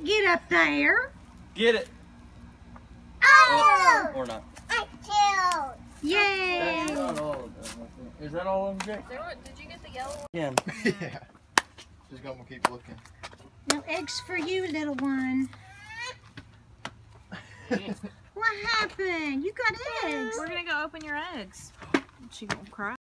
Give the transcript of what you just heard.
get up there. Get it. Oh! Or not. I killed. Yay! That's not all of them. Is that all of them, Jake? Did you get the yellow one? Yeah. Yeah. Just gonna keep looking. No eggs for you, little one. What happened? You got eggs. We're gonna go open your eggs. She gonna cry.